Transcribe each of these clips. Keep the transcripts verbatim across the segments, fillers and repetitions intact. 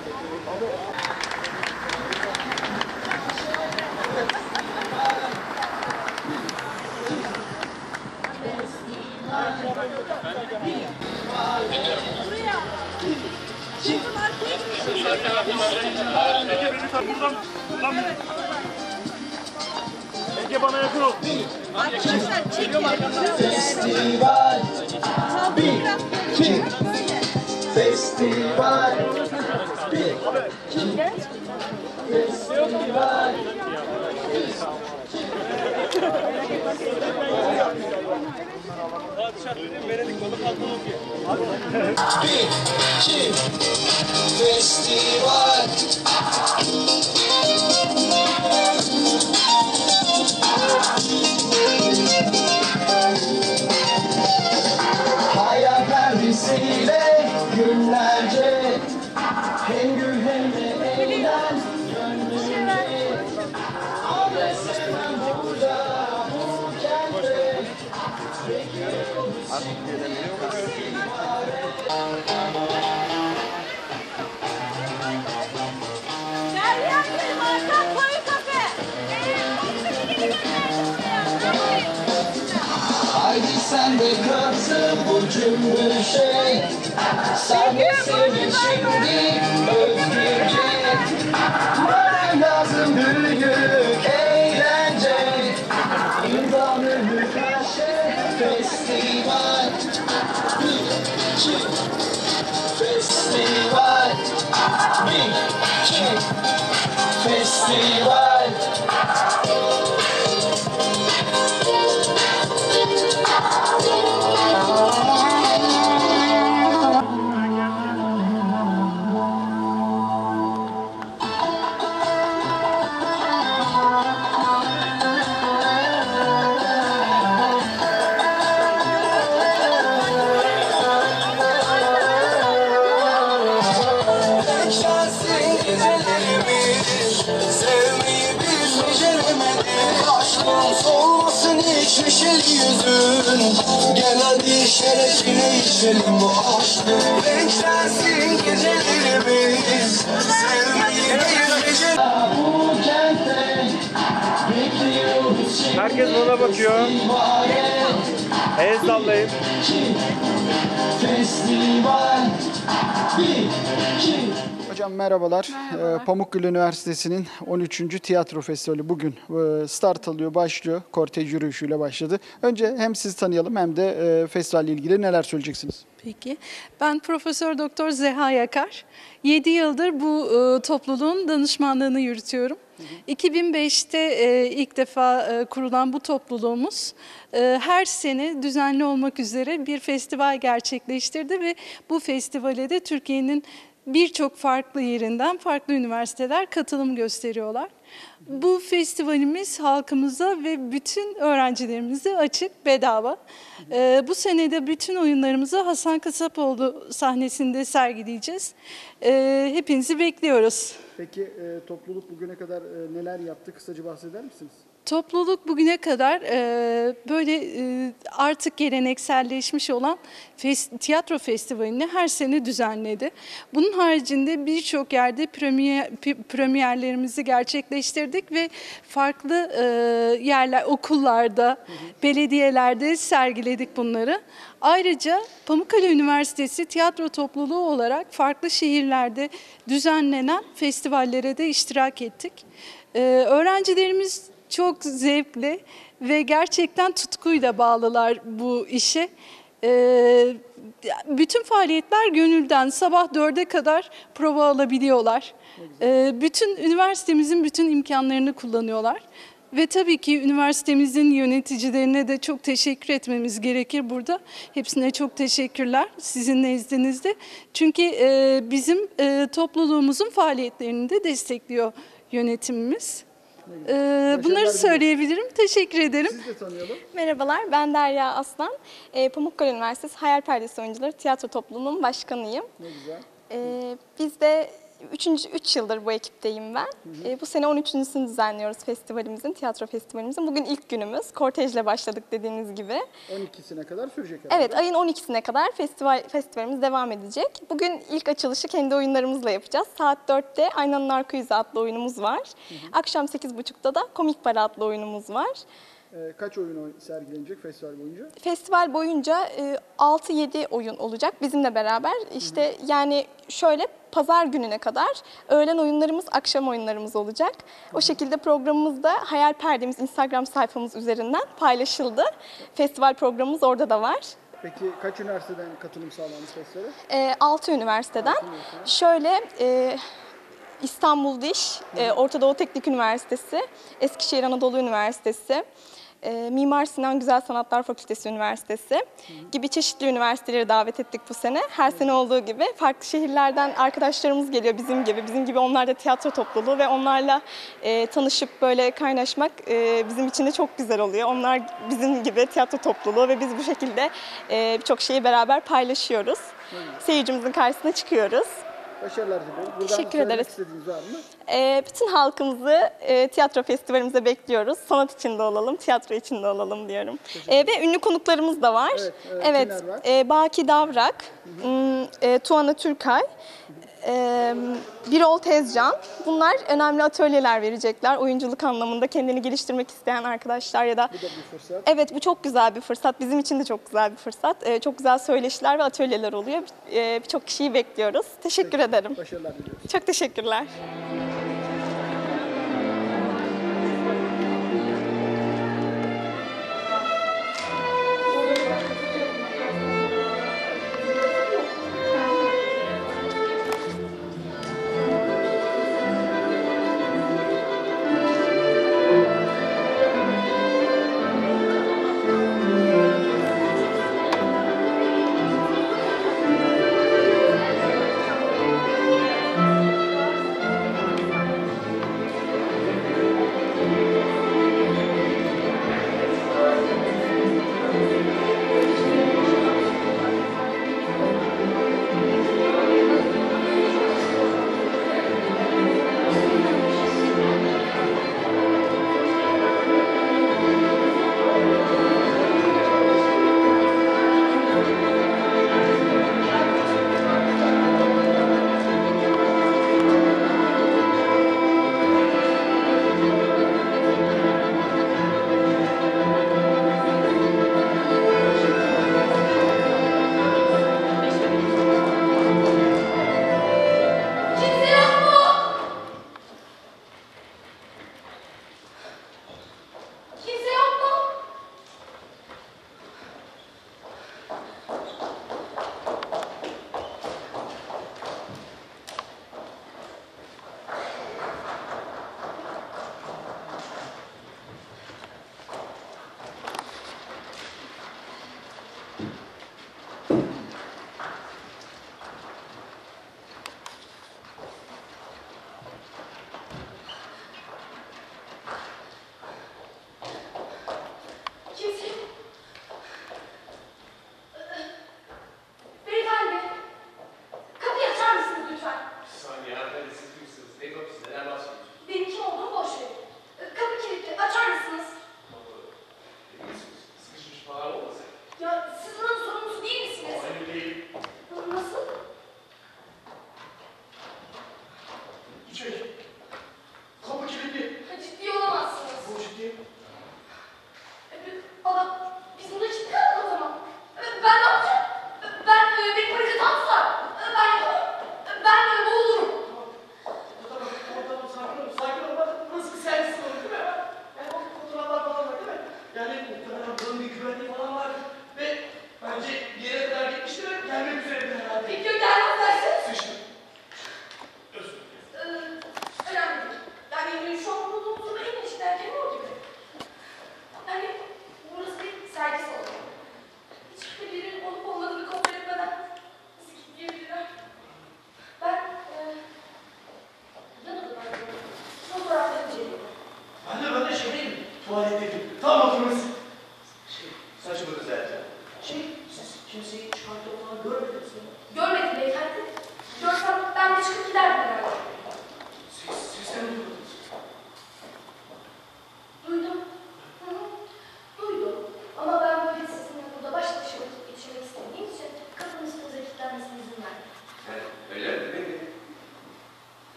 Ege bana yakın ol. Arkadaşlar çekin. Festival. Bir, iki. Festival. Bir, iki. Festival. Bir, iki. Festival. Hayal perdesiyle günlerce hem gül hem de eğlen gönlümü. Al ve sevmem burada bu kentte. Bekliyorum Derya Kırmaz'dan Koyu Kafe. haydi sen de katıl bu cümbüşe. Sen de sevin şimdi özgürce. Bana lazım büyük eğlence. İmzanı mükaşe festival. Bir, iki, festival. Bir, iki, festival. Şansın gecelerimiz, sevmeyi biz beceremedik. Aşkın solmasın hiç neşeli yüzün. Gel hadi şerefine içelim bu aşkı. Renklensin gecelerimiz, sevmeyi biz beceremedik. Bu kentte bekliyoruz şimdi. Herkes bana bakıyor. El sallayın. Festival. Bir, iki. Hocam merhabalar. Ee, Pamukkale Üniversitesi'nin on üçüncü Tiyatro Festivali bugün e, start alıyor, başlıyor. Kortej yürüyüşüyle başladı. Önce hem sizi tanıyalım hem de e, festivalle ilgili neler söyleyeceksiniz? Peki. Ben Profesör Doktor Zeha Yakar. yedi yıldır bu e, topluluğun danışmanlığını yürütüyorum. Hı hı. iki bin beşte e, ilk defa e, kurulan bu topluluğumuz e, her sene düzenli olmak üzere bir festival gerçekleştirdi ve bu festivale de Türkiye'nin birçok farklı yerinden farklı üniversiteler katılım gösteriyorlar. Bu festivalimiz halkımıza ve bütün öğrencilerimize açık, bedava. Ee, bu sene de bütün oyunlarımızı Hasan Kasapoğlu sahnesinde sergileyeceğiz. Ee, hepinizi bekliyoruz. Peki e, topluluk bugüne kadar e, neler yaptı? Kısaca bahseder misiniz? Topluluk bugüne kadar e, böyle e, artık gelenekselleşmiş olan fes, tiyatro festivalini her sene düzenledi. Bunun haricinde birçok yerde premier, premierlerimizi gerçekleştirdik ve farklı e, yerler, okullarda, hı hı. belediyelerde sergiledik bunları. Ayrıca Pamukkale Üniversitesi tiyatro topluluğu olarak farklı şehirlerde düzenlenen festivallere de iştirak ettik. E, öğrencilerimiz çok zevkli ve gerçekten tutkuyla bağlılar bu işe. Ee, bütün faaliyetler gönülden, sabah dörde kadar prova alabiliyorlar. Ee, bütün üniversitemizin bütün imkanlarını kullanıyorlar. Ve tabii ki üniversitemizin yöneticilerine de çok teşekkür etmemiz gerekir burada. Hepsine çok teşekkürler sizin nezdinizde. Çünkü e, bizim e, topluluğumuzun faaliyetlerini de destekliyor yönetimimiz. Ee, bunları söyleyebilirim. Teşekkür ederim. Siz de tanıyalım. Merhabalar, ben Derya Aslan. E, Pamukkale Üniversitesi Hayal Perdesi Oyuncuları Tiyatro Topluluğu'nun başkanıyım. Ne güzel. E, biz de Üçüncü, üç yıldır bu ekipteyim ben. E, bu sene on üçüncüsünü düzenliyoruz festivalimizin, tiyatro festivalimizin. Bugün ilk günümüz. Kortejle başladık dediğiniz gibi. on ikisine kadar sürecek herhalde. Evet, ayın on ikisine kadar festival festivalimiz devam edecek. Bugün ilk açılışı kendi oyunlarımızla yapacağız. Saat dörtte Aynanın Arka Yüzü adlı oyunumuz var. Hı hı. Akşam sekiz buçukta da Komik Para adlı oyunumuz var. Ee, kaç oyun sergilenecek festival boyunca? Festival boyunca e, altı yedi oyun olacak bizimle beraber. İşte hı hı. yani şöyle pazar gününe kadar öğlen oyunlarımız, akşam oyunlarımız olacak. Hı hı. O şekilde programımız da Hayal Perdemiz Instagram sayfamız üzerinden paylaşıldı. Festival programımız orada da var. Peki kaç üniversiteden katılım sağlanmış festivale? E, altı üniversiteden. Altı üniversiteden. Şöyle... E, İstanbul Diş, e, Orta Doğu Teknik Üniversitesi, Eskişehir Anadolu Üniversitesi, e, Mimar Sinan Güzel Sanatlar Fakültesi Üniversitesi hı hı. gibi çeşitli üniversiteleri davet ettik bu sene. Her hı. sene olduğu gibi farklı şehirlerden arkadaşlarımız geliyor bizim gibi. Bizim gibi onlar da tiyatro topluluğu ve onlarla e, tanışıp böyle kaynaşmak e, bizim için de çok güzel oluyor. Onlar bizim gibi tiyatro topluluğu ve biz bu şekilde e, birçok şeyi beraber paylaşıyoruz. Hı. Seyircimizin karşısına çıkıyoruz. Başarılar diliyorum. Buradan Teşekkür ederiz. istediğiniz var mı? E, bütün halkımızı e, tiyatro festivalimize bekliyoruz. Sanat içinde olalım, tiyatro içinde olalım diyorum. E, ve ünlü konuklarımız da var. Evet, evet, evet var? E, Baki Davrak, hı hı. E, Tuana Türkay, e, Birol Tezcan. Bunlar önemli atölyeler verecekler. Oyunculuk anlamında kendini geliştirmek isteyen arkadaşlar ya da... Bu da bir fırsat. Evet, bu çok güzel bir fırsat. Bizim için de çok güzel bir fırsat. E, çok güzel söyleşiler ve atölyeler oluyor. E, Birçok kişiyi bekliyoruz. Teşekkür Peki, ederim. Başarılar diliyoruz. Çok teşekkürler.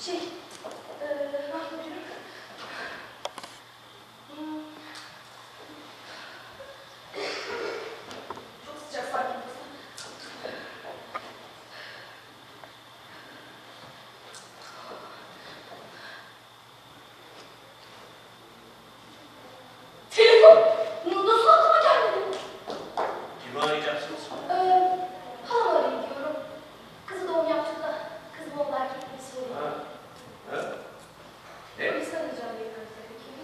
Şey, eee, ne yapabilirim? Hmm. Çok sıcak sakin burası. Telefon! Nasıl aklıma gelmedi? Kimi arayacaksınız? Eee, halam arayayım diyorum. Kızı doğum yaptık da, kızım oldu erkek mi soruyor. Ha? Ha? Ne? Polisi arayacağım diye tabii ki.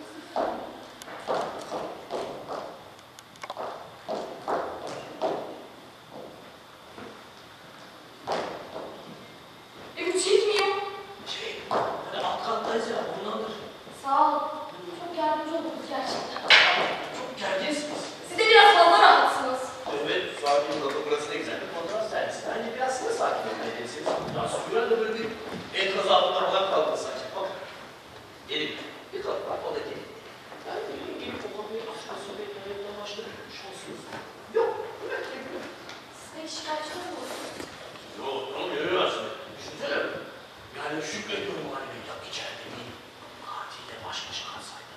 Evim çekmiyor. Şey, hani alt kattayız ya, ondandır. Sağ ol. Çok yardımcı oldunuz gerçekten. Çok gerginsiniz. Siz de biraz fazla rahatsınız. Evet, sakin olun. Burası ne güzel bir fotoğraf servisi. Bence biraz size sakin olmalısınız. Ya Süren de böyle bir enkaz altında falan kaldı sanki. Bak, gelin. Bir taraf var, o da gelin. Yani gelin gelip toplamayı aşağı sohbetlerine başladı. Şansınız. Yok, evet, yok. Siz de şikayetçi olmuyorsunuz. Yok, onu görüyor aslında. Düşünsene. Yani şükrediyorum halime yak içeride miyim? Katille baş başa kalsaydı.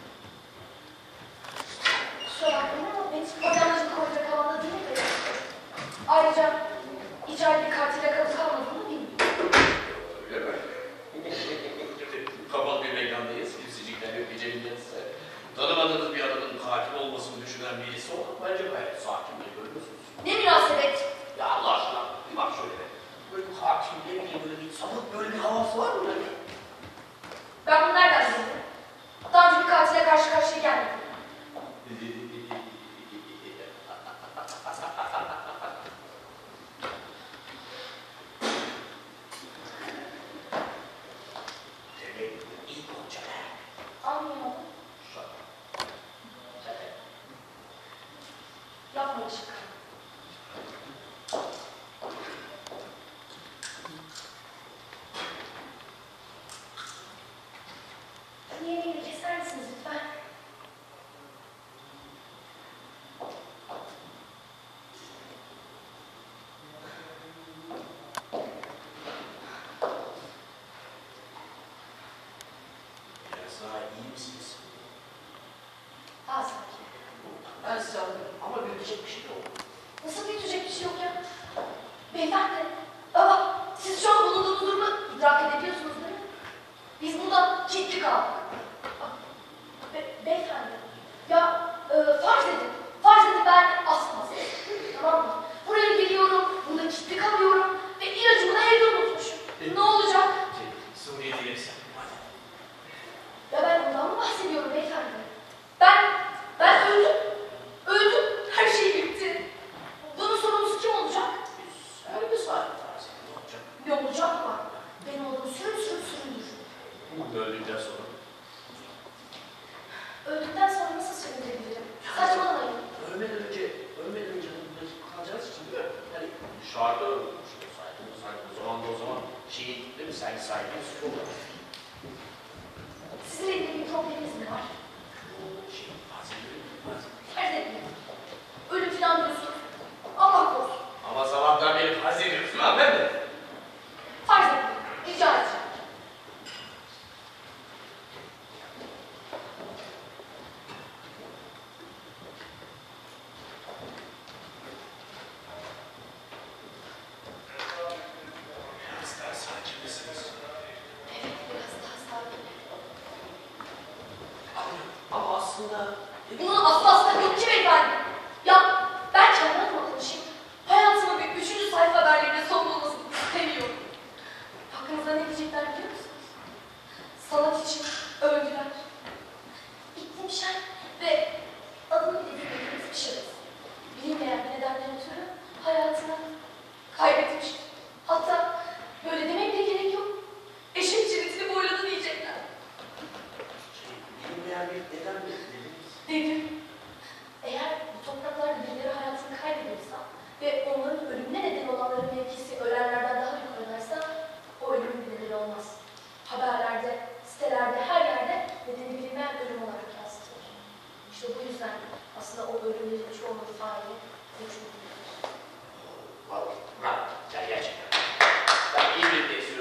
Kusura bakmayın ama ben hiç programcılık koyacak havanda değilim de. Ayrıca içeride bir katile kalıp kalmadığını bilmiyorum. Öyle mi? Kapalı bir mekandayız. Kimsecikler yok gecenin yarısı. Tanımadığınız bir adamın katil olmasını düşünen birisi olmak bence gayet sakin bir görüyorsunuz. Ne münasebet? Ya Allah aşkına bir bak şöyle be. Böyle bir hakim, ne bileyim böyle bir sapık böyle bir havası var mı böyle? Ben bunu nereden bildim? Daha önce bir katile karşı karşıya gelmedim. Demek ilk olacak ha. Anlayamadım. Şaka. Yapma şaka. Şunu yemeğini keser misiniz lütfen? Biraz daha iyi misiniz? Daha sakin. Ben size anlıyorum ama büyütecek bir şey yok. Nasıl büyütecek bir şey yok ya? Beyefendi, aa, siz şu an bulunduğunuz durumu idrak edebiliyorsunuz değil mi? Biz burada kilitli kaldık. Be beyefendi, ya e, farz edin, farz edin ben asmaz. Tamam mı? Buraya geliyorum, burada kilitli kalıyorum ve ilacımı da evde unutmuşum. Ne olacak? Suriye'de gelirsen. Ya ben ondan mı bahsediyorum beyefendi? Ben, ben öldüm. Öldüm, her şey bitti. Bunun sorumlusu kim olacak? Her bir saat tarzı ne olacak? Ne olacak mı? Ben olduğumu sürüm sürüm süründür. Öldükten sonra. Öldükten sonra nasıl süründürebilirim? Saçmalamayın. Ölmeden önce, ölmeden önce burada kalacağız için değil mi? Yani dışarıda ölmüş olsaydınız, hani o zaman da o zaman şeyi değil mi? Sen sahibiniz olur. Sizinle ilgili bir probleminiz mi var? O şey, hazırlığı bilmez. Farz etmeyin. Ölüm falan diyorsunuz. Allah korusun. Ama sabahtan beri farz ediyorsun ha ben de. Farz etmeyin. Rica edeceğim. Biraz daha sakin misiniz? Evet, biraz daha sakin. Ama, ama aslında... Bunun aslı asla yok ki beyefendi. Ya ben kendi adıma konuşayım. Hayatımın bir üçüncü sayfa haberlerine son bulmasını istemiyorum. Hakkınızda ne diyecekler biliyor musunuz? Sanat için öldüler. İklim şen ve adını bile bilmediğimiz bir şahıs. Bilinmeyen bir nedenden ötürü hayatını kaybetmiştir. Hatta böyle demek bile gerek yok. Eşek ciritini boyladı diyecekler. Şey, bilinmeyen bir neden mi dediniz? Dedim. Eğer bu topraklarda birileri hayatını kaybediyorsa ve onların ölümüne neden olanların mevkisi ölenlerden daha yukarıdaysa o ölümün bedeli olmaz. Haberlerde, sitelerde, her yerde nedeni bilinmeyen ölüm olarak yansıtılır. İşte bu yüzden aslında o ölümlerin çoğunun faili suçludur. Vallahi, bravo. Ya gerçekten. Ben iyi bir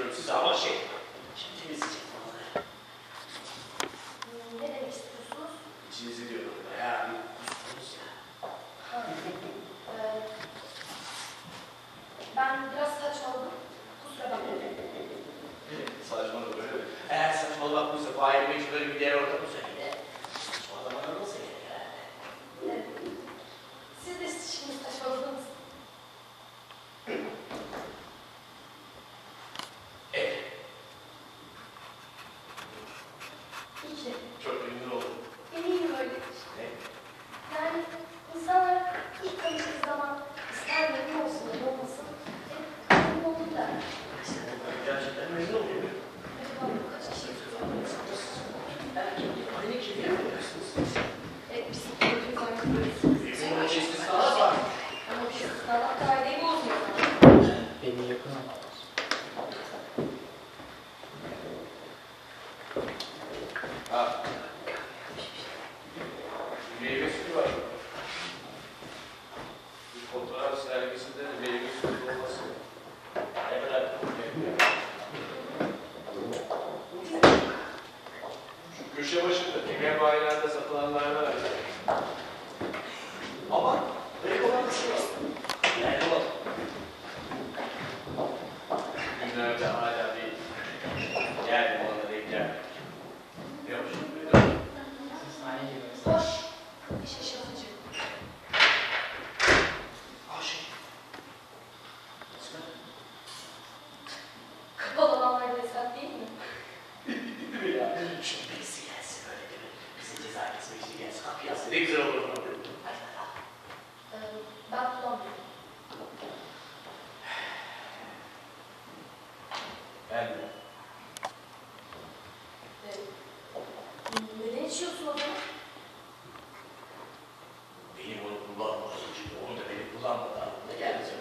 böyle bir diğer ortamı söyledi. O adam bana nasıl gelir herhalde? Evet. Siz de şimdi saçmaladınız. Evet. İyi ki de. Çok ünlü oldum. Eminim öyledir. Ne? Yani insanlar ilk tanıştığı zaman ister memnun olsun ya da olmasın. Hep memnun oldum der. İşte ben gerçekten memnun oluyorum. Acaba bu kaç kişi tutuyor? Belki aynı kişiye mi yapıyorsunuz? Evet, biz hepimiz aynı böyleyiz. Bizim onun istisnalar var. Ama bir şey Allah kaideyi bozmuyor. Beni yakın Ha. Meyve suyu var. Bir fotoğraf sergisinde de meyve suyu olması. Ne kadar şu köşe başında teker bayilerde satılanlardan var. Ama renk olan bir şey var. Yani bak. Günlerde hala bir yer olana denk gelmedik. Ne hoş. Hoş. Bir şaşırtıcı. Aşık. Kapalı alanlar bir hesap değil mi? Ya, şu birisi gelsin öyle değil mi? Bizim ceza kesmek için gelsin. Kapıyı yazsın. Ne güzel olur. Hadi hadi. Ee, ben kullanmıyorum. Ben de. Ee, neden içiyorsun o zaman? Benim onu kullanmadığım için, onun da beni kullanmadığı anlamına gelmeyecek.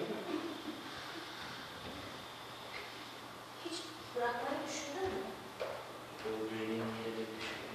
Hiç bırakmayı düşündün mü? O benim yerine düşünüyorum.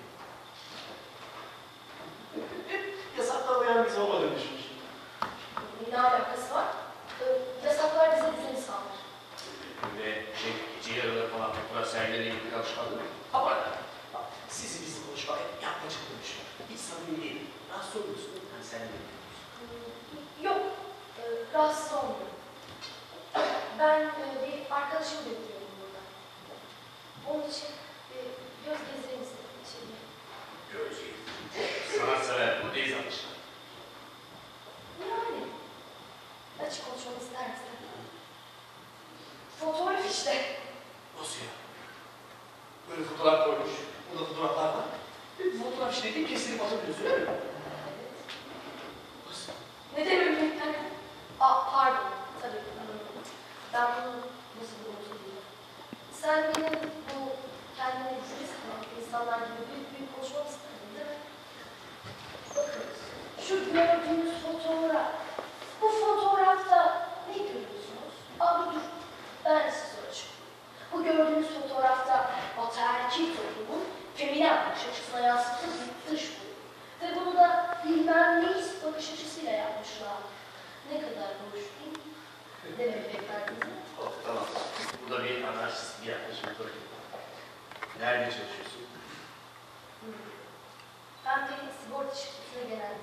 Yasaklamayan biz olmadığını düşünmüştüm. Ne alakası var? Ee, yasaklar bize düzeni sağlar. Ve şey, gece yarıları falan fotoğraf sergilerine ilgili alışkanlığı. Ama bak, sizi bizim konuşmak hep yapmacık konuşuyor. Hiç samimi değil. Rahatsız oluyorsun. Hani sen de. Hmm, Yok, ee, rahatsız olmuyorum. Ben e, bir arkadaşımı bekliyorum burada. Onun için e, göz gezdirmek istedim içeriye. Göreceğiz. Sanatsever buradayız anlaşılan. Yani, açık konuşmak ister misin? Fotoğraf işte. Nasıl ya? Böyle fotoğraf koymuş. Burada fotoğraflar var. Bir fotoğraf işte değil, kesilip atabiliyorsun öyle mi? Evet. Nasıl? Ne demek yani? Aa, pardon. Tabii. hmm, Ben bunu nasıl unutabilirim? Sen benim bu kendine jüri sanan insanlar gibi büyük büyük konuşmamı istedin değil mi? Bakın, şu gördüğünüz fotoğraf. Bu fotoğrafta ne görüyorsunuz? Aa dur, ben size soracağım. Bu gördüğünüz fotoğrafta ataerkil toplumun feminen bakış açısına yansıttığı bir dış bu. Ve bunu da bilmem neyiz bakış açısıyla yapmışlar. Ne kadar hoş değil mi? Demek beklerdiniz mi? Oh, tamam. Burada bir anarşist bir yaklaşım var. Nerede çalışıyorsun? Hmm. Ben bir sigorta şirketine genel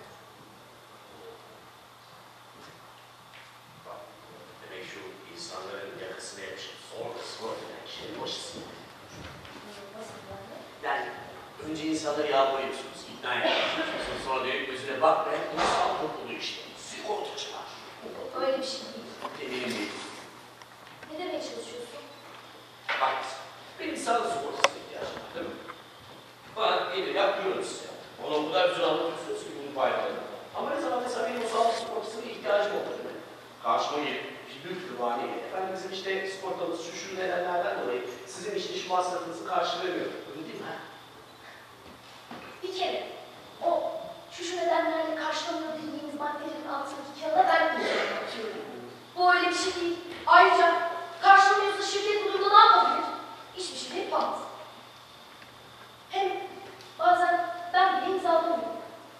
Bak, demek şu insanların yakasına yapışıp sonra spor eden kişilerin başısın. nasıl yani? Yani önce insanları yağmalıyorsunuz, ikna ediyorsunuz. Sonra dönüp gözüne bakmayan insan topluluğu işte. Sigortacılar. Öyle bir şey değil. Eminim değil. Ne demeye çalışıyorsun? Bak, benim sağlık sigortasına ihtiyacım var, değil mi? Bana gelir yapıyorum size. Ona o kadar güzel anlatıyorsunuz ki bunu faydalı. Ama ne zaman mesela benim o sağlık sigortasına ihtiyacım olur, değil mi? Karşıma gelip bir türlü bahaneyle, efendim bizim işte sigortamız şu şu nedenlerden dolayı sizin işte iş masrafınızı karşılamıyor. Öyle değil mi? Ha? Bir kere o şu şu nedenlerle karşılamıyor dediğimiz maddelerin altındaki kağıda ben de atıyorum. Bu öyle bir şey değil. Ayrıca karşılamıyorsa şirket bu durumda ne yapabilir? Hiçbir şey de yapamaz. Hem bazen ben bile imzalamıyorum.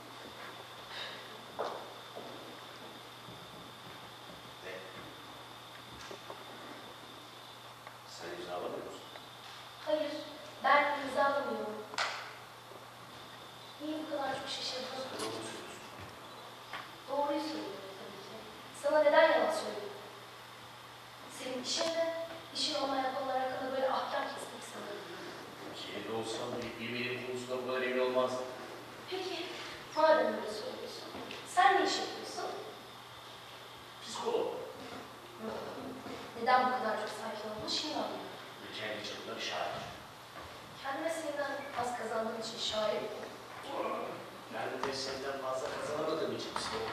Ne? Sen imzalamıyor musun? Hayır, ben imzalamıyorum. Niye bu kadar çok şaşırdın? Doğru söylüyorsun. Doğruyu söylüyorum tabii ki. Sana neden yalan söylüyorum? Senin işin de, işin olmayan konular hakkında böyle ahkam kesmek sanırım. Yerinde olsam bir bilmediğim konusunda bu kadar emin olmazdım. Peki, madem öyle söylüyorsun, sen ne iş yapıyorsun? Psikolog. Neden bu kadar çok sakin olduğunu şimdi anlıyorum. Ve kendi çapında bir şair. Kendi mesleğinden az kazandığın için şair mi? Ben de senden fazla kazanamadığım için psikolog.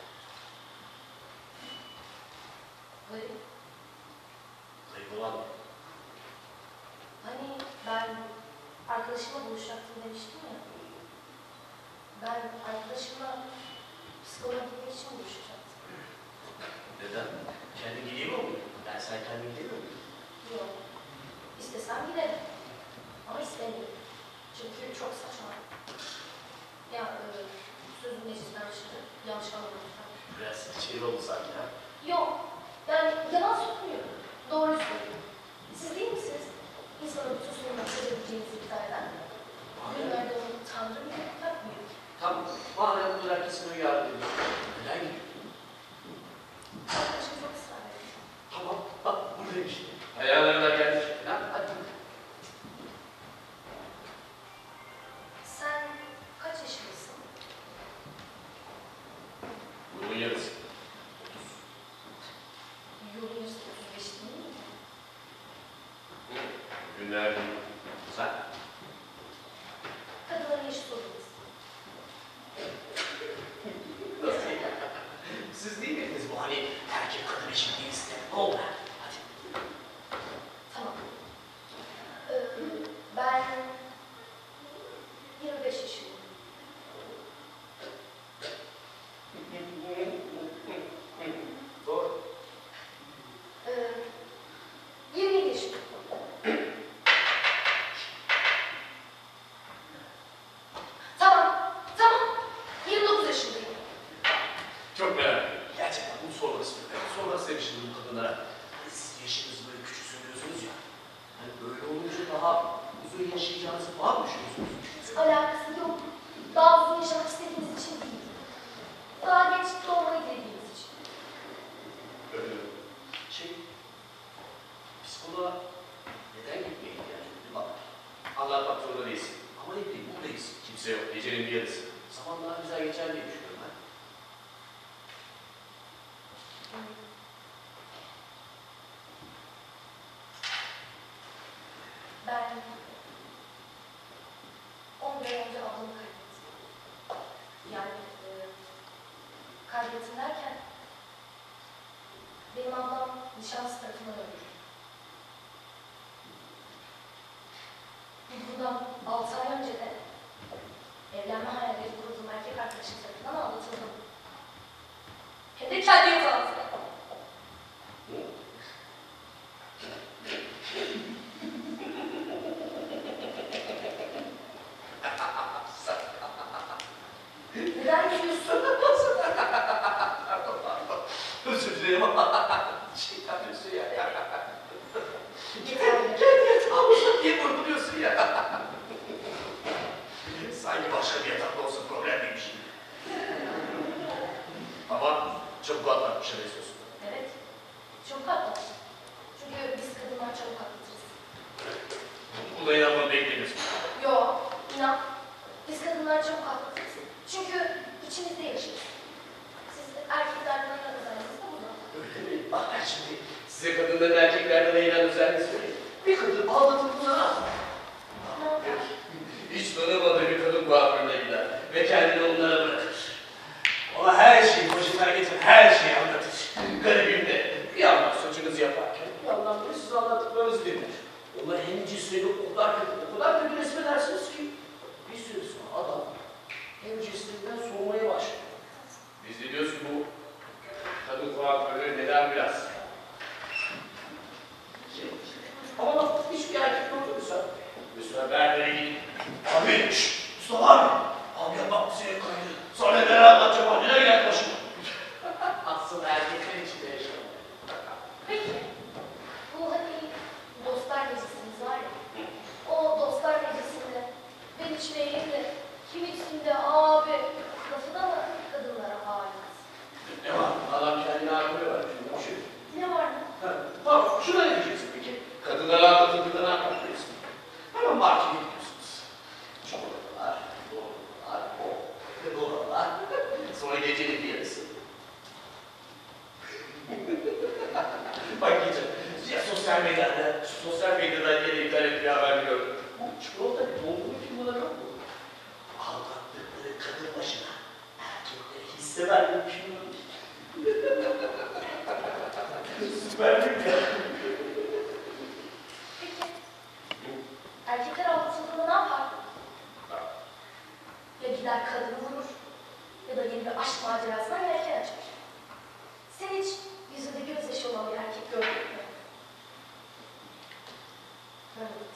Garip. Kayıp olan mı? Hani ben arkadaşımla buluşacaktım demiştim ya. Ben arkadaşımla psikoloğa gitmek için buluşacaktım. Neden? Kendi gideyim mi oluyor? Ben sen kendi gideyim mi oluyor? Yok. İstesem giderim. Ama istemiyorum. Çünkü çok saçma. Ya e, sözün meclisten dışarı. Yanlış anlamadım. Biraz çevir oldu sanki ha. Yok. Yani yalan söylemiyorum. Doğruyu söylüyorum. Siz değil misiniz? İnsanın bütün sorunları çözebileceğinizi iddia eden. Günlerde onu Tanrı bile yapmıyor. Tamam. Madem bu kadar kesin uyardı ediyor. Neden gidiyorsun? Arkadaşım çok ısrar ediyor. Tamam. Bak buradayım işte. Ayağlarına gelmiş. Ha? Hadi. Sen kaç yaşındasın? Bunun yarısı. Yolun yarısı otuz beş değil mi? Günlerden. Sen? Kadınların yaşı sorulmaz. Nasıl ya? Siz değil miydiniz bu hani erkek kadın eşitliği isteyen? Ne oldu? Hadi. Tamam. Ee, ben yirmi beş yaşındayım. Doğru. Ee, yirmi yedi yaşındayım. Tamam, tamam. yirmi dokuz yaşındayım. Çok merak ediyorum. Gerçekten bunu sormak istiyorum. Sormak istemiştim bu kadınlara. Siz yaşınızı böyle küçük söylüyorsunuz ya. Hani böyle olunca daha uzun yaşayacağınızı falan mı düşünüyorsunuz? Alakası yok. Daha uzun yaşamak istediğiniz için değil. Daha genç doğmayı dilediğiniz için. Öyle mi? Şey, psikoloğa neden gitmeye ihtiyacın var? Anlatmak zorunda değilsin. Ama ne bileyim buradayız. Kimse yok. Gecenin bir yarısı. Zaman daha güzel geçer diye düşünüyorum ben. Ben on bir ay önce ablamı kaybettim. Yani e, kaybettim derken benim ablam nişanlısı tarafından öldürüldü. Bundan altı ay önce de evlenme hayalleri kurduğum erkek arkadaşım tarafından aldatıldım. Hem de kendi yatağımda. Neden gülüyorsun? Özür dilerim ama şey yapıyorsun ya. Yeterli. Kendi yatağımıza niye vurguluyorsun ya? Sanki başka bir yatakta olsa problem değilmiş. Ama çabuk atlatmışa benziyorsun. Evet. Çok atlattım. Çünkü biz kadınlar çabuk atlatırız. Buna inanmanı beklemiyorsun. Yo, inan. Biz kadınlar çabuk atlatırız. Çünkü içimizde yaşıyoruz. Siz erkeklerden ayıran özelliğiniz de burada. Öyle mi? Bak ben şimdi size kadınların erkeklerden ayıran özelliğini söyleyeyim. Bir kadın aldatıldığında ne yapar? Ne yapar? Hiç tanımadığı bir kadın kuaförüne gider ve kendini onlara bırakır. Ona her şeyi, başından geçen her şeyi anlatır. Garibim de bir yandan saçınızı yaparken bir yandan da size anlattıklarınızı dinler. Ona hem cismini o kadar kötü, o kadar kötü resmedersiniz ki bir süre sonra adam hem cisminden soğumaya başlıyor. Biz de diyoruz ki bu kadın kuaförleri neden biraz şey, ama hiçbir erkek olursa mesela berbere gidip abi şşş Mustafa abi abi ya bak seni kaydı sonra neler anlatacağım abi neler gel başıma. Aslında erkekler içinde yaşıyor. Peki, bu hani dostlar gecesiniz var ya, o dostlar gecesinde ben içmeyeyim de kim içsin de abi lafı da mı kadınlara ait? Ne var? Adam kendine alkolü var. Şunda bir şey. Ne var mı? Ha, bak şuna ne diyeceksin peki? Kadınlara anlatıldığında ne yapmalıyız? Hemen markete sosyal medyada, sosyal medyadan yine garip bir haber gördüm. Bu çikolata bir dolgu firmaları yok mu? Aldattıkları kadın başına erkekleri hisse verdiği firmaları. Süper bir ya. Peki, erkekler aldatıldığında ne yapar? Ya gider kadını vurur, ya da yeni bir aşk macerasına yelken açar. Sen hiç yüzünde gözyaşı olan bir erkek gördün mü? Evet.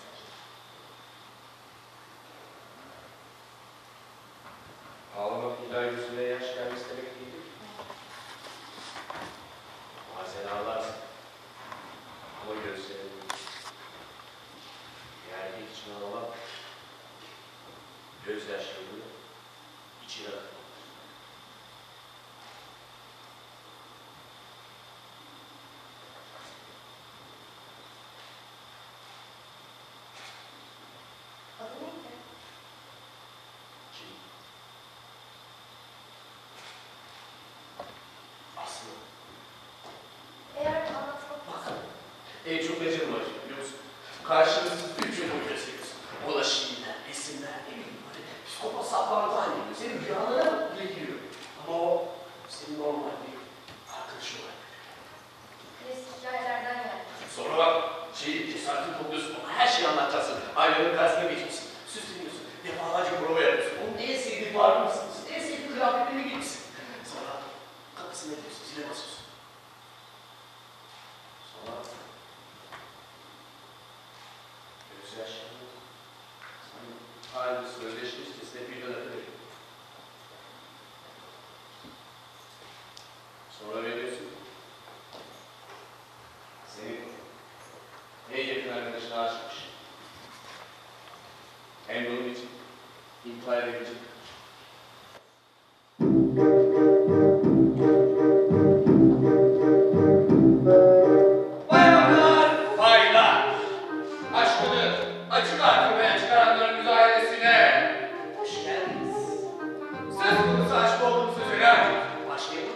Ağlamak illa yüzüne yaş gelmesi demek değildir. Bazen ağlarsın. Ama gözlerin bir erkek için ağlamak gözyaşlarını içine atmak. Adı neydi? Kim? Aslı. Eğer anlatmak Bakın, en çok acım var biliyor musun? Karşınızda üç yıl boyunca seviyorsun. Ulaşımlar, resimler, ne bileyim böyle psikopat saplantılar geliyor. Senin rüyalara geliyor. Ama o senin normal bir arkadaşın olarak. klasik hikayelerden yani. Sonra bak, şeyi, cesaretini topluyorsun, ona her şeyi anlatacaksın. Aynanın karşısına geçmişsin, süsleniyorsun, defalarca prova yapıyorsun. Onun en sevdiği parfüm mısın? En sevdiği kıyafetlerini giymişsin. Sonra kapısına gidiyorsun, zile basıyorsun. Sonra gözyaşlarını aynı sözleşme listesine bir dönem veriyor. Sonra veriyorsun. Senin en yakın arkadaşına aşıkmış. Hem bunun için intihar edebilecek. Bayanlar, baylar, aşkını açık artırmaya çıkaranların müzayeresine hoş geldiniz. Söz konusu aşk olduğunu söyler. Başlayalım.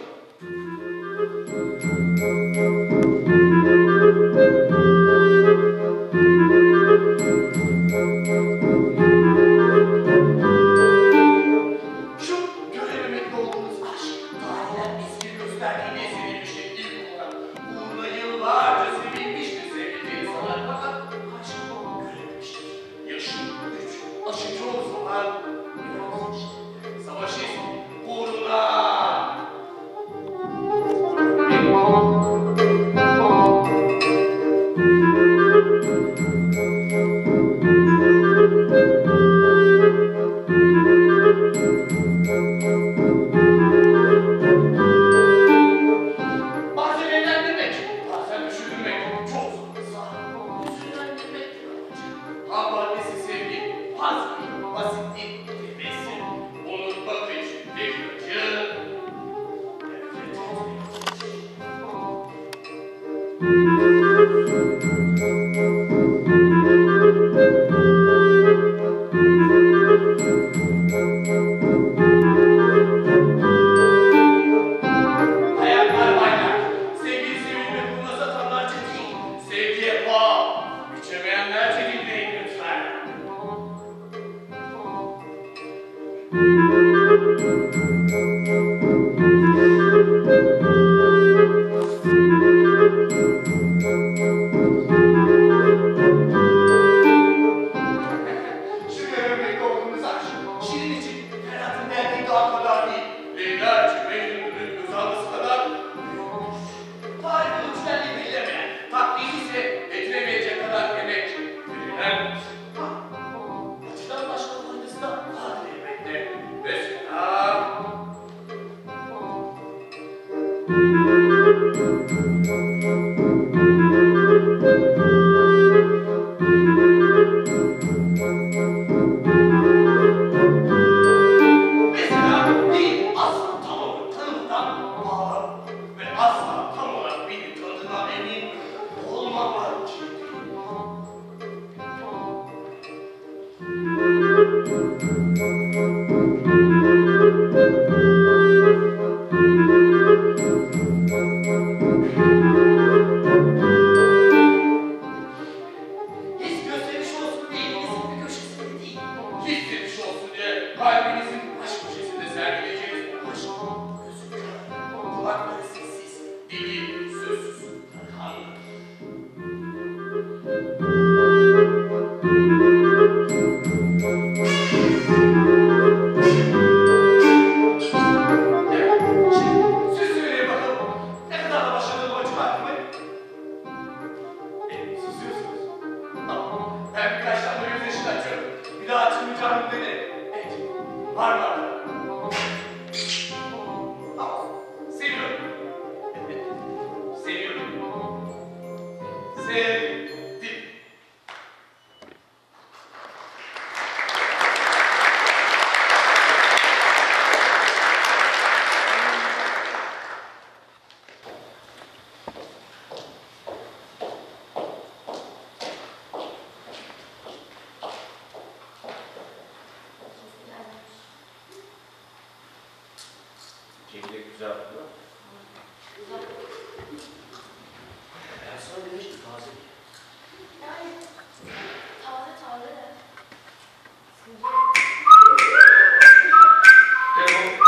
dedi. Evet. Var var. Tamam. Seviyorum. Evet. Seviyorum. Sevdim. Çekirdek güzel oldu. Ben sana demiştim taze. Yani taze taze de. Telefon.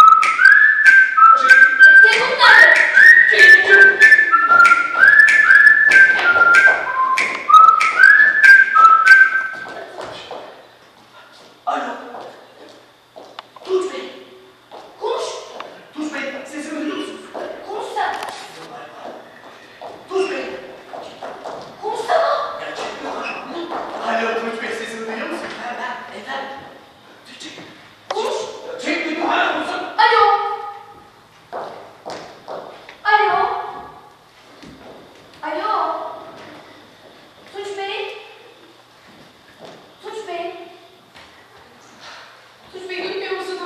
Telefon nerede? Çek, çek. Alo. Tunç Bey. Konuş. Tunç Bey, sesimi duyuyor musunuz? Konuş sen. Tunç Bey. Konuşsana. Gerçekten alo Tunç Bey, sesimi duyuyor musunuz? Ben, ben, efendim. Çek. Konuş. Çek, dedim, hala konuşsana. Alo. Alo. Alo. Tunç Bey. Tunç Bey. Tunç Bey duymuyor musunuz?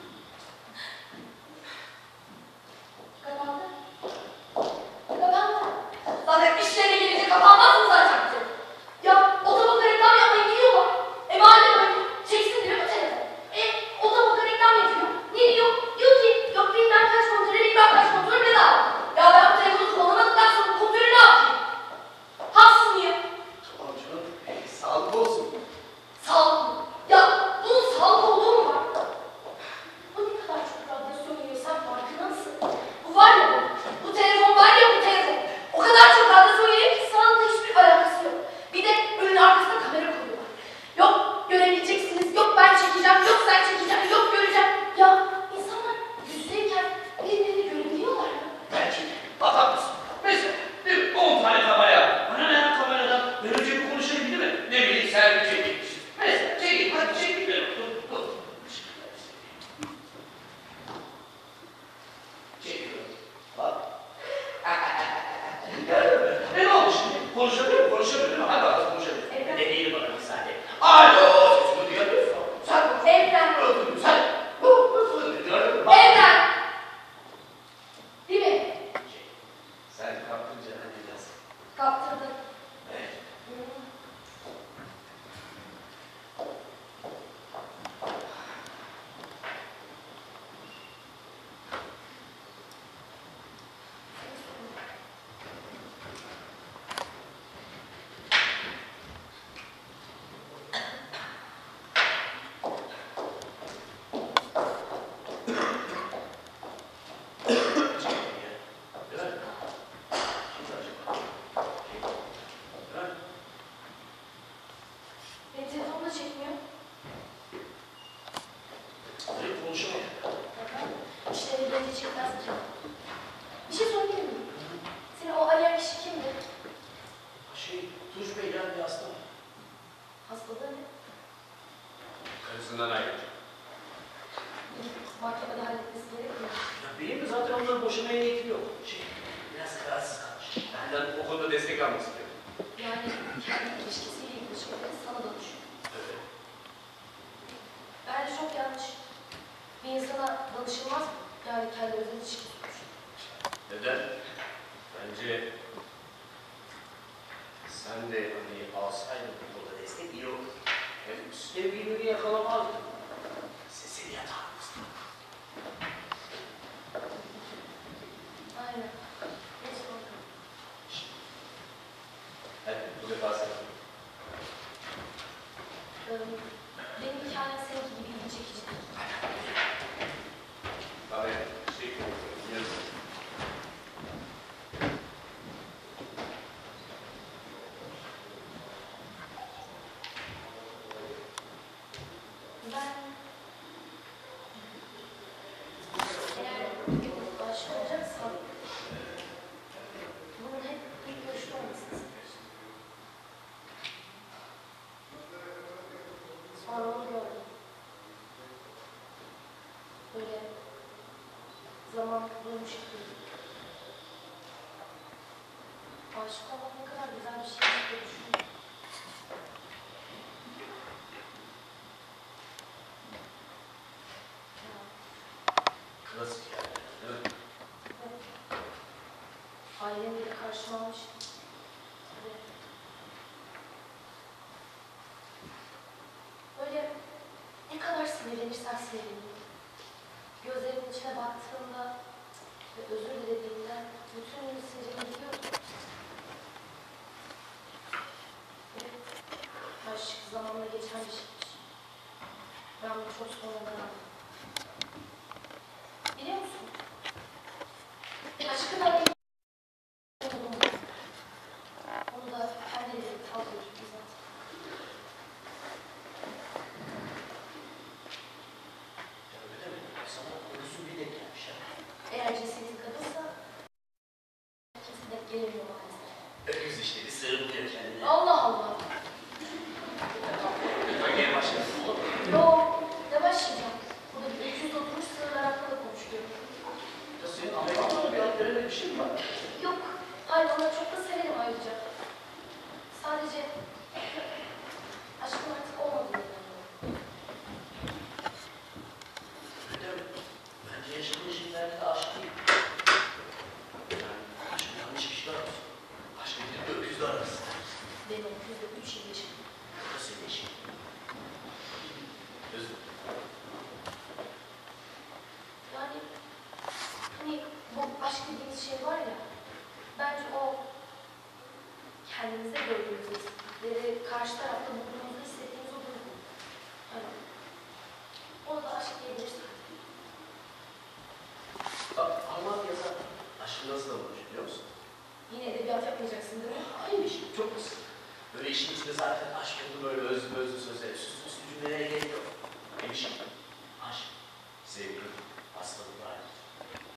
Kapandı. Kapandı. Zaten işlerine gelince kapanmaz mı zaten? Ya otoboka reklam yapmayı biliyorlar. E madem öyle çeksin diyor mu telefon? E otoboka reklam yapıyor. Ne diyor? Diyor ki yok bilmem kaç kontrolü bilmem kaç kontrolü bedava. Ya ben bu telefonu kullanamadıktan sonra kontrolü ne yapayım? Haksız mıyım? Tamam canım, e, sağlık olsun. Sağlık mı? Ya bunun sağlık olduğu mu var? Bu ne kadar çok radyasyon yiyor sen farkında mısın? Bu var ya bu. Bu telefon var ya bu telefon. O kadar çok radyasyon yiyor ki sağlıkla hiçbir alakası yok. Bir de önün arkasına kamera koyuyorlar. Yok görebileceksiniz, yok ben çekeceğim, yok sen çekeceksin, yok göreceğim. Ya insanlar yüzdeyken birbirini görebiliyorlar ya. Belki bakar mısın? Mesela bir on tane kamera. Bana ne ya kameradan? Ben önce bir konuşayım değil mi? Ne bileyim sen bir çekilmişsin. Mesela çekil, hadi çekil. Dur, dur. Çekiyorum. Bak. E ne oldu şimdi? Konuşabiliyor muyum? Konuşabiliyor muyum? Hadi bakalım konuşabiliyor muyum? Ne değil bana bir saniye. Alo, sesimi duyabiliyor musun? Sen konuş. Evren. Öldürdüm sen. Bu, bu, bu. Gördün mü? Bak. Evren. Değil mi? Sen kaptınca hadi biraz. Kaptırdın. Evet. Benim telefonum da çekmiyor. Hadi konuşalım. İşte evlenince çekmez ki. Bir şey sorabilir miyim? Seni o arayan kişi kimdi? Şey, Tunç Bey yani bir hasta. Hastalığı ne? Karısından ayrılacak. Gidip mahkemede halletmesi gerekmiyor. Ya benim de zaten onları boşamaya niyetim yok. Şey, biraz kararsız kalmış. Benden o konuda destek almak istiyorum. Yani kendi ilişkisiyle ilgili şeyleri sana danışıyor. Evet. Bence çok yanlış. Bir insana danışılmaz mı? Yani kendi özel ilişkisi olmuş. Neden? Bence sen de hani alsaydın bu konuda destek iyi olur. Hem sevgilini yakalamazdın. Sesini yatağımızda. Aynen. Neyse bakalım. Hadi bu defa sen. Ee, benim hikayem seninki gibi ilgi çekici değil. Bana şey konuşuyoruz. Ben eğer bir gün başlayacaksam bunun hep ilk görüşte olmasını istiyorsun. Sonra onu gördüm. aşık olmak ne kadar güzel bir şey diye düşündüm. Klasik yani, değil mi? Ailem bile karşıma almıştı. Tabii. Böyle ne kadar sinirlenirsen sinirleneyim. Gözlerimin içine baktığımda ve özür dilediğimde bütün sinirim gidiyordu. Evet, aşk zamanla geçen bir şeymiş. Ben bunu çok sonradan anladım. Biliyor musun? Aşkı da onu da kendileri tavlıyor zaten. Ya öyle mi? Sana konusu bir denk gelmiş ha. Eğer cinsiyeti kadınsa kimse denk gelemiyor maalesef. Öküz işte, bir sığır buluyor kendine. Allah Allah. Lütfen geri başlasın. Yok, ne başlayacağım? Burada bir öküz oturmuş sığırlar hakkında konuşuyor. Ya senin hayvanlara bir ad verene bir şey mi var? Yok, hayvanları çok da severim ayrıca. Sadece aşkın artık olmadığını inanıyorum. Öyle mi? Bence yaşadığın şey belki de aşk değil. Yani aşk yanlış kişiler arasın. Aşk gidip de öküzle arasın. Ben öküzle üç yıl yaşadım. Nasıl bir şey? Özür dilerim. Yani hani bu aşk dediğimiz şey var ya, bence o kendimize gördüğümüz hisleri karşı tarafta bulduğumuzu hissettiğimiz o duygu. Hani ona da aşk diyebilirsin. Bak, Armağan yazar. Aşkı nasıl olmuş biliyor musun? Yine edebiyat yapmayacaksın değil mi? Aynı bir şey, çok basit. Böyle işin içinde zaten aşk oldu böyle özlü özlü sözler, süslü süslü cümlelere gerek yok. Benim şey, aşk, sevgi, hastalıklar,